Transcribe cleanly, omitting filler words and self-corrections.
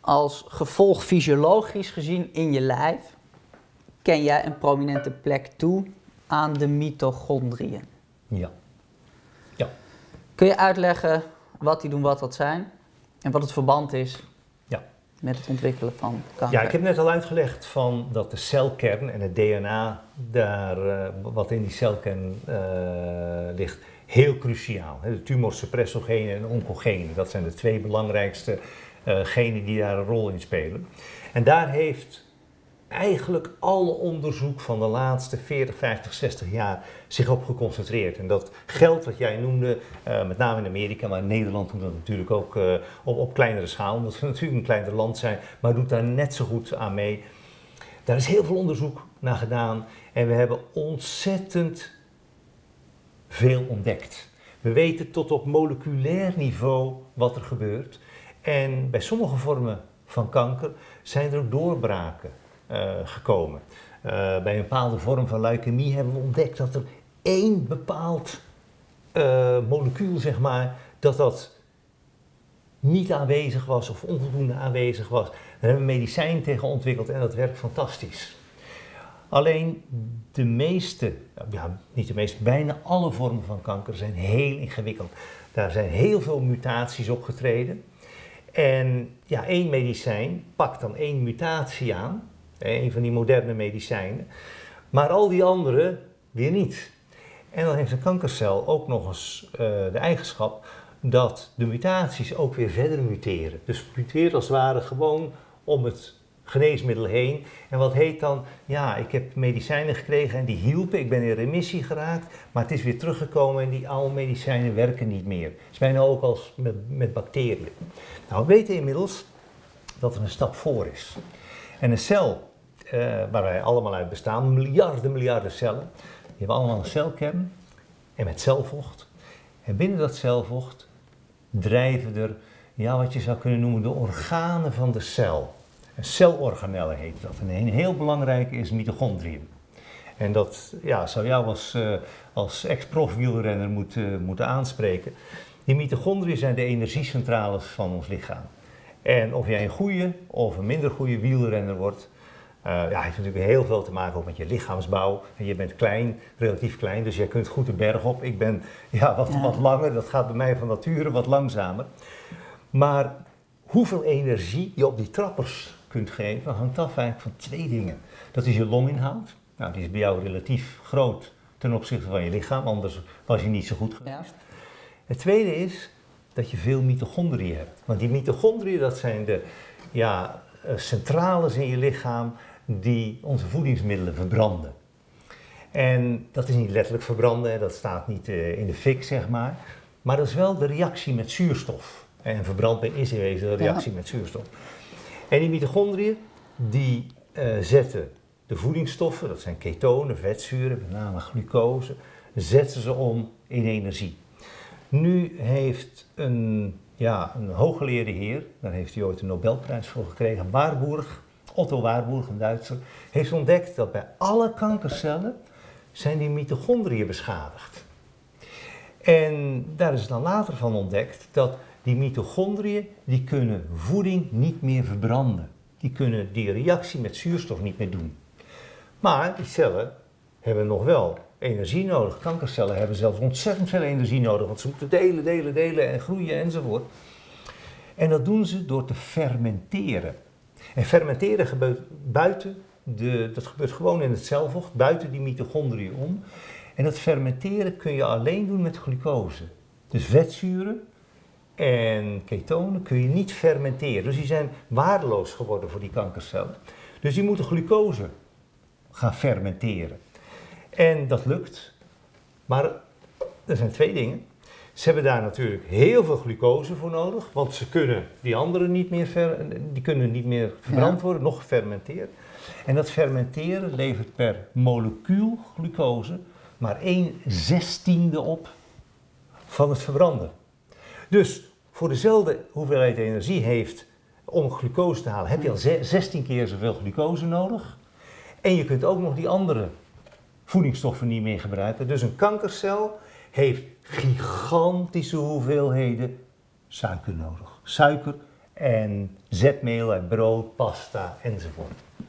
als gevolg fysiologisch gezien in je lijf ken jij een prominente plek toe aan de mitochondriën. Ja. Ja. Kun je uitleggen wat die doen, wat dat zijn en wat het verband is met het ontwikkelen van kanker? Ja, ik heb net al uitgelegd van dat de celkern en het DNA daar, wat in die celkern ligt, heel cruciaal. De tumorsuppressogenen en oncogenen, dat zijn de twee belangrijkste genen die daar een rol in spelen. En daar heeft eigenlijk alle onderzoek van de laatste 40, 50, 60 jaar zich op geconcentreerd. En dat geldt wat jij noemde, met name in Amerika, maar in Nederland doen dat natuurlijk ook op kleinere schaal, omdat we natuurlijk een kleiner land zijn, maar doet daar net zo goed aan mee. Daar is heel veel onderzoek naar gedaan en we hebben ontzettend veel ontdekt. We weten tot op moleculair niveau wat er gebeurt. En bij sommige vormen van kanker zijn er ook doorbraken gekomen. Bij een bepaalde vorm van leukemie hebben we ontdekt dat er één bepaald molecuul, zeg maar, dat niet aanwezig was of onvoldoende aanwezig was. Daar hebben we medicijn tegen ontwikkeld en dat werkt fantastisch. Alleen de meeste, niet de meeste, bijna alle vormen van kanker zijn heel ingewikkeld. Daar zijn heel veel mutaties opgetreden. En ja, één medicijn pakt dan één mutatie aan, een van die moderne medicijnen, maar al die andere weer niet. En dan heeft een kankercel ook nog eens de eigenschap dat de mutaties ook weer verder muteren. Dus het muteert als het ware gewoon om het geneesmiddel heen. En wat heet dan, ja, ik heb medicijnen gekregen en die hielpen, ik ben in remissie geraakt, maar het is weer teruggekomen en die oude medicijnen werken niet meer. Het is bijna ook als met bacteriën. Nou, we weten inmiddels dat er een stap voor is. En een cel, waar wij allemaal uit bestaan, miljarden cellen, die hebben allemaal een celkern en met celvocht. En binnen dat celvocht drijven er, ja, wat je zou kunnen noemen, de organen van de cel. Celorganellen heet dat. En een heel belangrijke is mitochondriën. En dat zou jou als ex-prof wielrenner moeten aanspreken. Die mitochondriën zijn de energiecentrales van ons lichaam. En of jij een goede of een minder goede wielrenner wordt, heeft natuurlijk heel veel te maken ook met je lichaamsbouw. En je bent klein, relatief klein, dus jij kunt goed de berg op. Ik ben wat langer, dat gaat bij mij van nature wat langzamer. Maar hoeveel energie je op die trappers kunt geven, hangt af eigenlijk van twee dingen. Dat is je longinhoud. Nou, die is bij jou relatief groot ten opzichte van je lichaam, anders was je niet zo goed geweest. Ja. Het tweede is dat je veel mitochondriën hebt. Want die mitochondriën, dat zijn de centrales in je lichaam die onze voedingsmiddelen verbranden. En dat is niet letterlijk verbranden, dat staat niet in de fik, zeg maar. Maar dat is wel de reactie met zuurstof. En verbranding is in wezen een reactie met zuurstof. En die mitochondriën, die zetten de voedingsstoffen, dat zijn ketonen, vetzuren, met name glucose, zetten ze om in energie. Nu heeft een hooggeleerde heer, daar heeft hij ooit een Nobelprijs voor gekregen, Otto Warburg, een Duitser, heeft ontdekt dat bij alle kankercellen zijn die mitochondriën beschadigd. En daar is dan later van ontdekt dat die mitochondriën, die kunnen voeding niet meer verbranden. Die kunnen die reactie met zuurstof niet meer doen. Maar die cellen hebben nog wel energie nodig. Kankercellen hebben zelfs ontzettend veel energie nodig, want ze moeten delen en groeien enzovoort. En dat doen ze door te fermenteren. En fermenteren gebeurt dat gebeurt gewoon in het celvocht, buiten die mitochondriën om. En dat fermenteren kun je alleen doen met glucose. Dus vetzuren en ketonen kun je niet fermenteren. Dus die zijn waardeloos geworden voor die kankercellen. Dus die moeten glucose gaan fermenteren. En dat lukt. Maar er zijn twee dingen. Ze hebben daar natuurlijk heel veel glucose voor nodig, want ze kunnen die andere niet meer verbrand worden, nog gefermenteerd. En dat fermenteren levert per molecuul glucose maar 1/16 op van het verbranden. Dus voor dezelfde hoeveelheid energie heeft om glucose te halen, heb je al 16 keer zoveel glucose nodig. En je kunt ook nog die andere voedingsstoffen niet meer gebruiken. Dus een kankercel heeft gigantische hoeveelheden suiker nodig. Suiker en zetmeel uit brood, pasta enzovoort.